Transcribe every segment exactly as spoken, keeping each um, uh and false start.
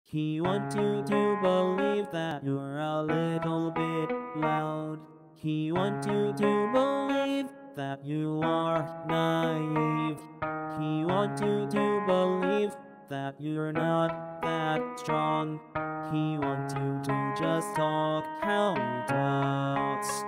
He wants you to believe that you're a little bit loud. He wants you to believe that you are naive. He wants you to believe that you're not that strong. He wants you to just talk how he talks.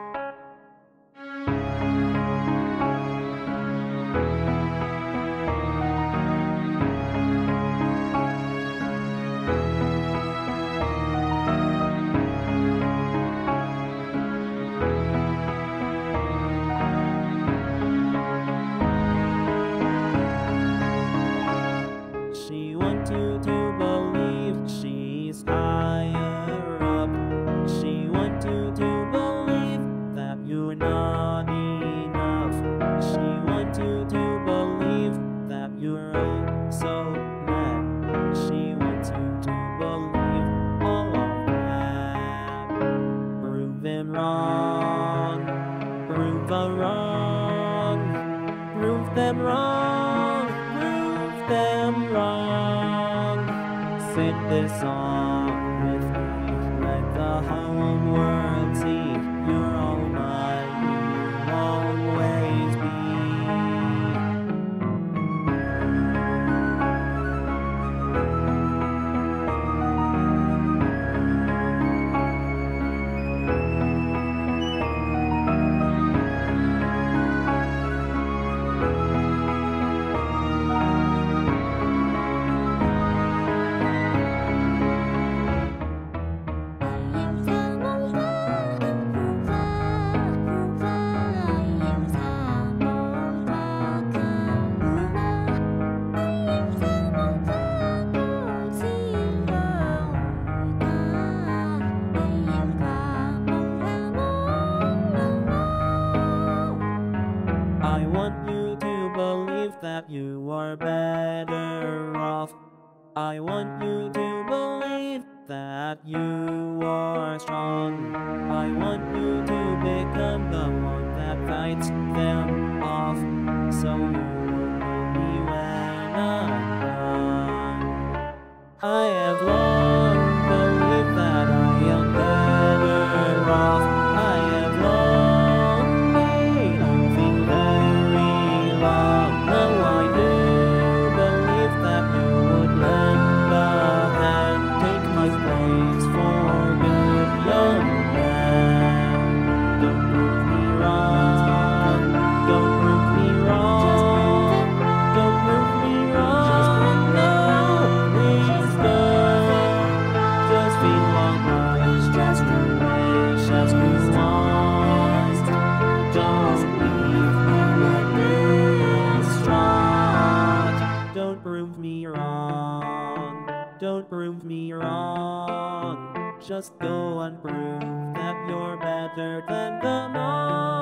She wants you to believe she's higher up. She wants you to believe that you're not enough. She wants you to believe that you're oh so mad. She wants you to believe all of that. Prove them wrong. Prove them wrong. Prove them wrong. Prove them wrong. Sing this song with me. Let the whole world see you're all mine. You'll always be. I want you to believe that you are better off. I want you to believe that you are strong. I want you to become the one that fights them off. So you will know me when I'm gone. I have long believed that I am better off. I have long made you feel very long. Now I do believe that you would lend a hand, take my place for good, young man. Don't prove me wrong. Don't prove me wrong. Don't prove me wrong. No, please don't. Just feel alright. Just relax. Just move on. Don't leave me distraught. Don't prove me wrong. Don't prove me wrong. Just go and prove that you're better than them all.